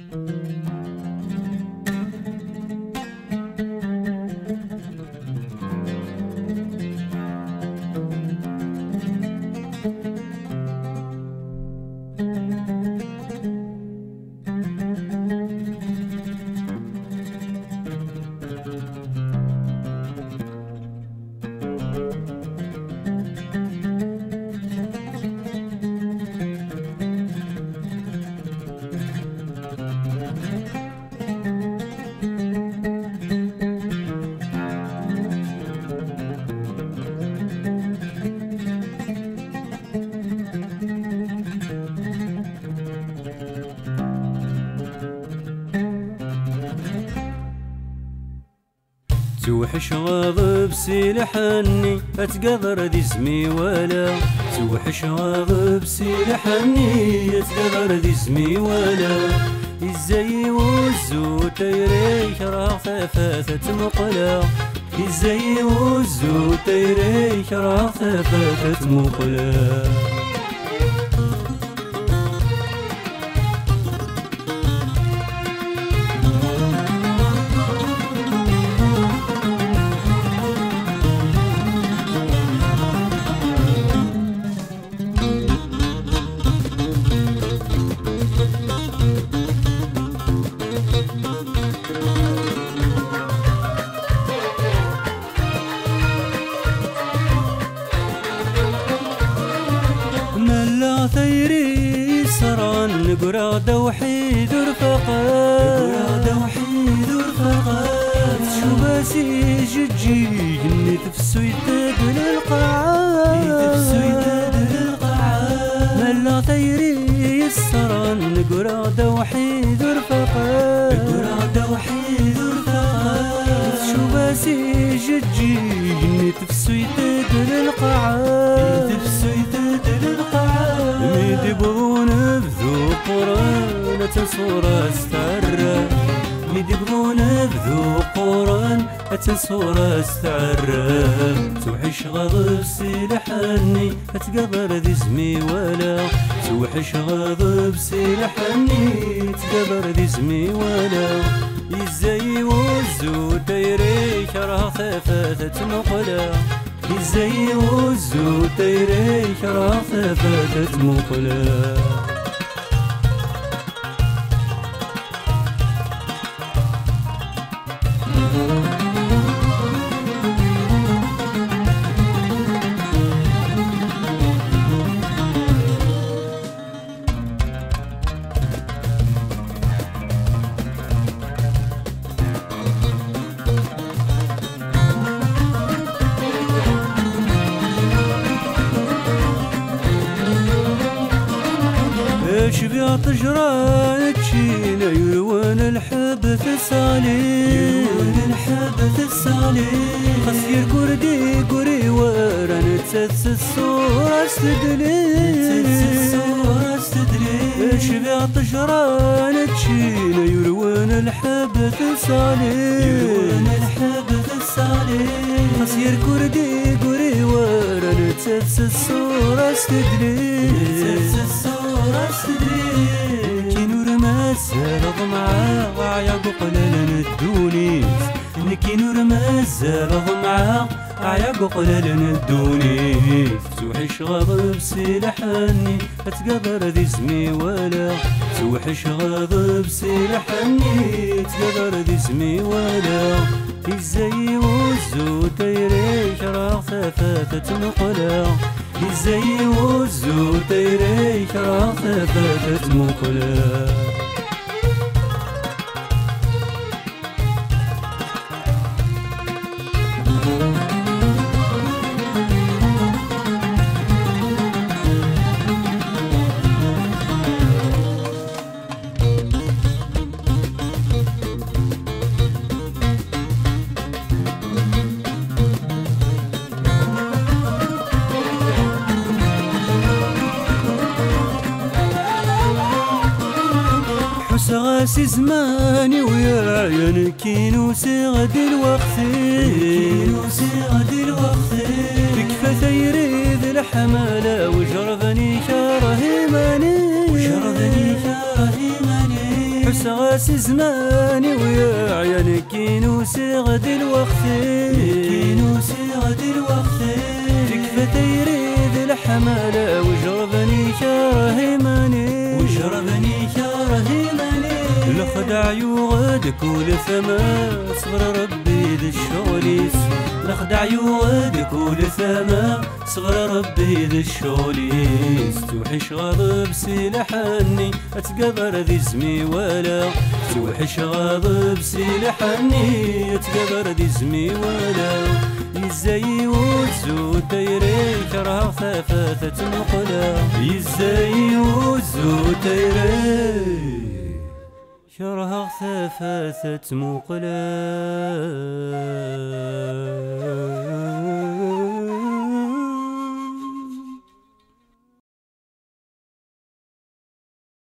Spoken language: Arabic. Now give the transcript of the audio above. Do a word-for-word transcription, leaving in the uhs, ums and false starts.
توحش غاضب سيلحني اتقدر دي اسمي ولا توحش غاضب سيلحني اتقدر دي اسمي ولا ازاي وزو تيريك راه ثفاثة مقلا ازاي وزو تيريك راه ثفاثة مقلا ثيري سران نقرا دوحي ذو رفقات نقرا دوحي ذو رفقات شو باسي ججي نتفسو يتدل القاعات نتفسو يتدل القاعات ملا ثيري سران نقرا دوحي ذو رفقات نقرا دوحي ذو رفقات شو باسي ججي نتفسو يتدل القاعات نتفسو يتدل القاعات ميد يبغون بذو قران اتنصور استعرى ميد يبغون بذو قران اتنصور استعرى توحش غضب سيلحني اتقبر ذي اسمي ولا توحش غضب سيلحني اتقبر ذي اسمي ولا ازاي وزو تيريك راه ثفاثة مقلا ازاي وزو تيريك راه ثباتت مقلا شبيع طجران تشينا يروان الحب في الصالي يروان الحب في الصالي خصير كردي كوري وران تسس الصورة استدلي تسس الصورة استدلي شبيع طجران تشينا يروان الحب في الصالي يروان الحب في الصالي خصير كردي كوري وران تسس الصورة استدلي تسس الصورة استدلي كي نور مازال ضمعة عيا قلال الدونيس كي نور مازال ضمعة عيا قلال الدونيس توحش غضب سيلحني اتقدر ذي اسمي ولا توحش غضب سيلحني اتقدر ذي اسمي ولا ازاي وزو تيريك راه ثفاثة مقلا ازاي وزو تيريك راه ثباتت مقلا سغاسي زماني ويا عيان كينو سيغد الوقت كينو سيغد الوقت تكفى ثيري ذي الحمالة وجربني كرهيماني وجربني كرهيماني حس غاس زماني ويا عيانك كينوسي غد الوقتي كينوسي غد الوقتي تكفى تيريد الحمالة وجربني كرهيماني وجربني كرهيماني الخدع يوغدك ولثما صغر ربي ذي الشغليس الخدع يوغدك ولثما صغر ربي ذي الشغليس توحش غاضب سلاحني اتقبر ذي زمي ولا توحش غاضب سلاحني اتقبر ذي زمي ولا يزاي وزو تيري كره ثافثة مقلا يزاي وزو تيري كره ثافثة مقلا.